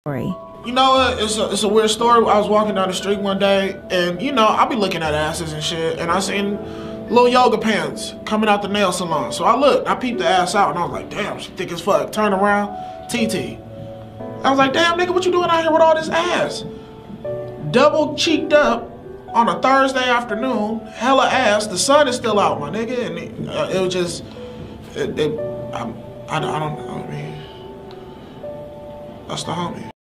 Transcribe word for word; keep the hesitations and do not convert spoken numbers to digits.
You know what? It's a, it's a weird story. I was walking down the street one day, and you know, I'll be looking at asses and shit, and I seen little yoga pants coming out the nail salon. So I looked, I peeped the ass out, and I was like, damn, she thick as fuck. Turn around, T T. I was like, damn, nigga, what you doing out here with all this ass? Double cheeked up on a Thursday afternoon, hella ass. The sun is still out, my nigga, and it, uh, it was just, it, it, I, I, I don't know, I mean, that's the homie.